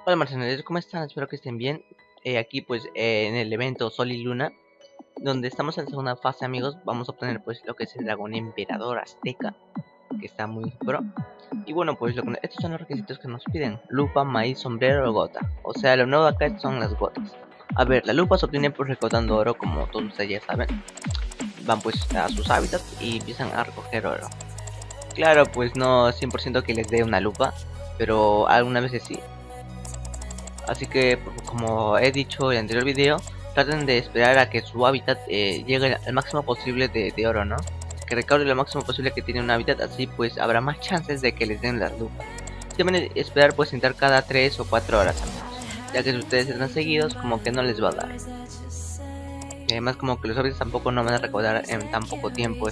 Hola mercenarios, ¿cómo están? Espero que estén bien. Aquí pues en el evento Sol y Luna, donde estamos en la segunda fase, amigos, vamos a obtener pues lo que es el dragón emperador azteca, que está muy pro. Y bueno, pues estos son los requisitos que nos piden: lupa, maíz, sombrero o gota. O sea, lo nuevo acá son las gotas. A ver, la lupa se obtiene pues recaudando oro, como todos ustedes ya saben. Van pues a sus hábitats y empiezan a recoger oro. Claro, pues no 100% que les dé una lupa, pero algunas veces sí. Así que, como he dicho en el anterior video, traten de esperar a que su hábitat llegue al máximo posible de oro, ¿no? Que recaude lo máximo posible que tiene un hábitat, así pues habrá más chances de que les den las lupas. Deben esperar pues entrar cada 3 o 4 horas, amigos, ya que si ustedes están seguidos, como que no les va a dar. Y además como que los hábitats tampoco no van a recaudar en tan poco tiempo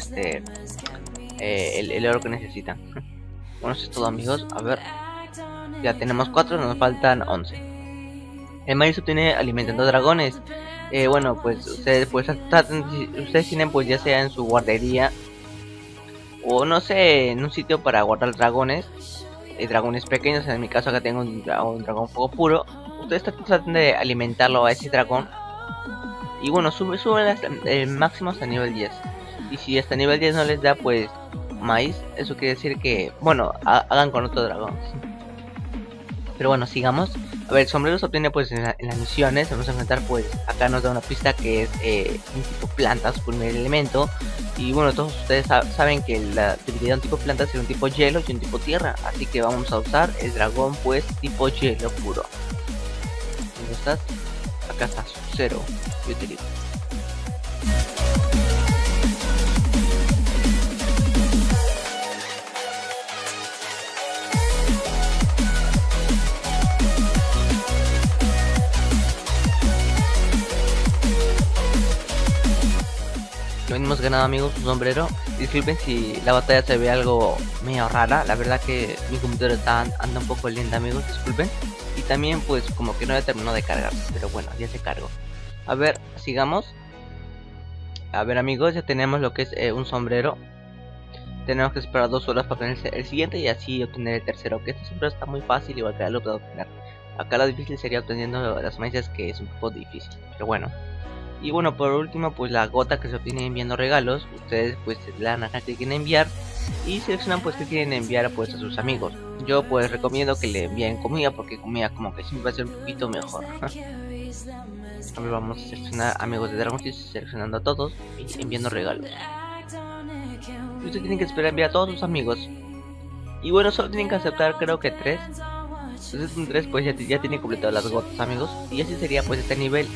el oro que necesitan. Bueno, eso es todo, amigos. A ver, ya tenemos 4, nos faltan 11. El maíz obtiene alimentando dragones. Bueno, pues ustedes pues ustedes tienen pues ya sea en su guardería o no sé, en un sitio para guardar dragones, dragones pequeños. En mi caso acá tengo un dragón fuego puro. Ustedes traten de alimentarlo a ese dragón y bueno, sube el máximo hasta nivel 10. Y si hasta nivel 10 no les da pues maíz, eso quiere decir que bueno, hagan con otro dragón. Pero bueno, sigamos. A ver, el sombrero se obtiene pues en las misiones. Vamos a enfrentar pues, acá nos da una pista que es un tipo planta, su primer elemento. Y bueno, todos ustedes saben que la debilidad de un tipo planta es un tipo hielo y un tipo tierra. Así que vamos a usar el dragón pues tipo hielo puro. ¿Dónde estás? Acá está, Sub-Zero. Yo utilizo. Lo hemos ganado, amigos, un sombrero. Disculpen si la batalla se ve algo medio rara. La verdad que mi computadora anda un poco lenta, amigos, disculpen. Y también pues como que no ya terminó de cargarse. Pero bueno, ya se cargó. A ver, sigamos. A ver, amigos, ya tenemos lo que es un sombrero. Tenemos que esperar 2 horas para obtener el siguiente y así obtener el tercero. Que este sombrero está muy fácil, igual que el otro de obtener. Acá lo difícil sería obteniendo las maíces, que es un poco difícil. Pero bueno. Y bueno, por último pues la gota que se obtiene enviando regalos. Ustedes pues le dan acá clic en enviar y seleccionan pues que quieren enviar pues a sus amigos. Yo pues recomiendo que le envíen comida, porque comida como que siempre va a ser un poquito mejor. A ver, vamos a seleccionar amigos de Dragon Quest, seleccionando a todos y enviando regalos. Y ustedes tienen que esperar a enviar a todos sus amigos. Y bueno, solo tienen que aceptar creo que 3. Entonces con 3 pues ya tienen completado las gotas, amigos. Y así sería pues este nivel.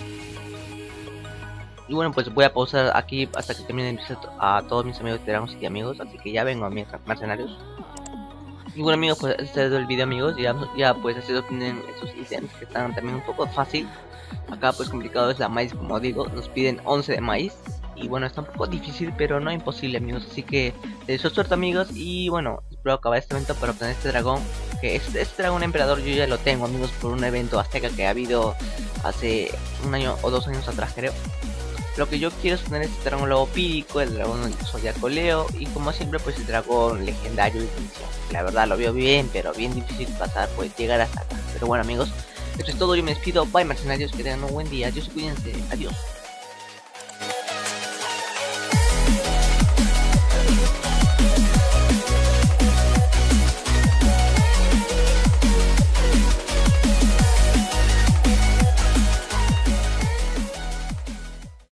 Y bueno, pues voy a pausar aquí hasta que termine a todos mis amigos de Dragon City, amigos. Así que ya vengo a mis mercenarios. Y bueno, amigos, pues este es el video, amigos. Ya pues así obtienen esos ítems que están también un poco fácil. Acá pues complicado es la maíz, como digo. Nos piden 11 de maíz. Y bueno, está un poco difícil, pero no imposible, amigos. Así que les deseo suerte, amigos. Y bueno, espero acabar este evento para obtener este dragón. Que este dragón emperador yo ya lo tengo, amigos, por un evento azteca que ha habido hace 1 año o 2 años atrás, creo. Lo que yo quiero es tener este dragón lobo pírico, el dragón zodiaco Leo y como siempre pues el dragón legendario Inicio. La verdad lo veo bien, pero bien difícil pasar, pues llegar hasta acá. Pero bueno, amigos, esto es todo, yo me despido, bye mercenarios, que tengan un buen día, adiós, cuídense, adiós.